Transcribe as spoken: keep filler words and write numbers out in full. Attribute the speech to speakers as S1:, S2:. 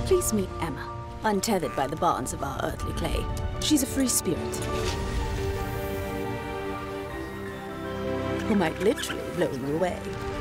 S1: Please meet Emma, untethered by the bonds of our earthly clay. She's a free spirit who might literally blow you away.